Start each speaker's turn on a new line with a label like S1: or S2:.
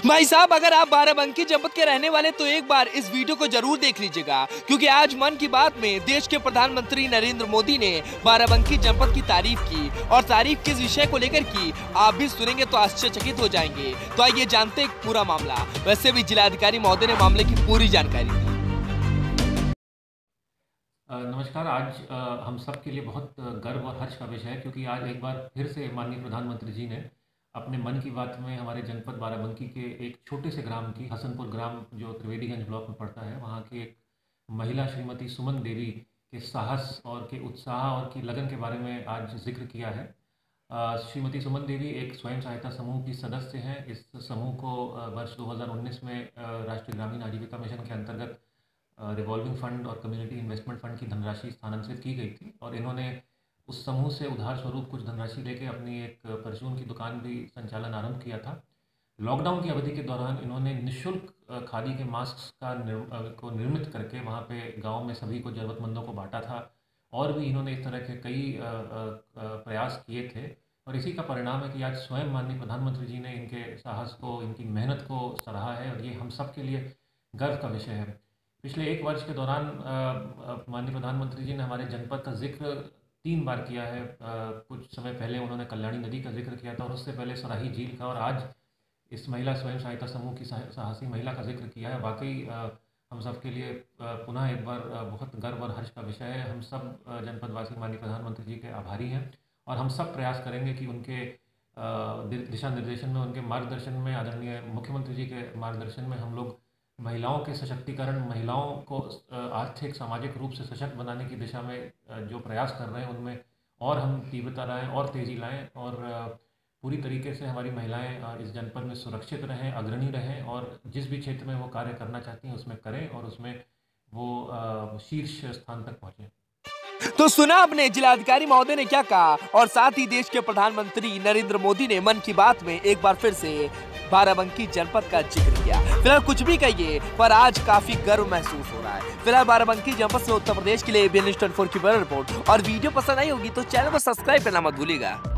S1: भाई साहब, अगर आप बाराबंकी जनपद के रहने वाले तो एक बार इस वीडियो को जरूर देख लीजिएगा, क्योंकि आज मन की बात में देश के प्रधानमंत्री नरेंद्र मोदी ने बाराबंकी जनपद की तारीफ की। और तारीफ किस विषय को लेकर की आप भी सुनेंगे तो आश्चर्यचकित हो जाएंगे। तो आइए जानते हैं पूरा मामला। वैसे भी जिलाधिकारी महोदय ने मामले की पूरी जानकारी दी।
S2: नमस्कार। आज हम सब के लिए बहुत गर्व और हर्ष का विषय है, क्योंकि आज एक बार फिर से माननीय प्रधानमंत्री जी ने अपने मन की बात में हमारे जनपद बाराबंकी के एक छोटे से ग्राम की, हसनपुर ग्राम जो त्रिवेदीगंज ब्लॉक में पड़ता है, वहाँ की एक महिला श्रीमती सुमन देवी के साहस और के उत्साह और की लगन के बारे में आज जिक्र किया है। श्रीमती सुमन देवी एक स्वयं सहायता समूह की सदस्य हैं। इस समूह को वर्ष 2019 में राष्ट्रीय ग्रामीण आजीविका मिशन के अंतर्गत रिवॉल्विंग फंड और कम्युनिटी इन्वेस्टमेंट फंड की धनराशि स्थानांतरित की गई थी, और इन्होंने उस समूह से उधार स्वरूप कुछ धनराशि लेके अपनी एक परचून की दुकान भी संचालन आरंभ किया था। लॉकडाउन की अवधि के दौरान इन्होंने निःशुल्क खादी के मास्क को निर्मित करके वहाँ पे गांव में सभी को, ज़रूरतमंदों को बांटा था। और भी इन्होंने इस तरह के कई प्रयास किए थे, और इसी का परिणाम है कि आज स्वयं माननीय प्रधानमंत्री जी ने इनके साहस को, इनकी मेहनत को सराहा है, और ये हम सब के लिए गर्व का विषय है। पिछले एक वर्ष के दौरान माननीय प्रधानमंत्री जी ने हमारे जनपद का जिक्र 3 बार किया है। कुछ समय पहले उन्होंने कल्याणी नदी का जिक्र किया था, और उससे पहले सराही झील का, और आज इस महिला स्वयं सहायता समूह की साहसी महिला का जिक्र किया है। वाकई हम सब के लिए पुनः एक बार बहुत गर्व और हर्ष का विषय है। हम सब जनपदवासी माननीय प्रधानमंत्री जी के आभारी हैं, और हम सब प्रयास करेंगे कि उनके दिशा निर्देशन में, उनके मार्गदर्शन में, आदरणीय मुख्यमंत्री जी के मार्गदर्शन में हम लोग महिलाओं के सशक्तिकरण, महिलाओं को आर्थिक सामाजिक रूप से सशक्त बनाने की दिशा में जो प्रयास कर रहे हैं, उनमें और हम तीव्रता लाएँ और तेज़ी लाएँ, और पूरी तरीके से हमारी महिलाएं इस जनपद में सुरक्षित रहें, अग्रणी रहें, और जिस भी क्षेत्र में वो कार्य करना चाहती हैं उसमें करें, और उसमें वो शीर्ष स्थान तक पहुँचें।
S1: तो सुना आपने जिलाधिकारी महोदय ने क्या कहा, और साथ ही देश के प्रधानमंत्री नरेंद्र मोदी ने मन की बात में एक बार फिर से बाराबंकी जनपद का जिक्र किया। फिलहाल कुछ भी कहिए, पर आज काफी गर्व महसूस हो रहा है। फिलहाल बाराबंकी जनपद से उत्तर प्रदेश के लिए ABN News 24 की बड़ी रिपोर्ट। और वीडियो पसंद आई होगी तो चैनल को सब्सक्राइब करना मत भूलिएगा।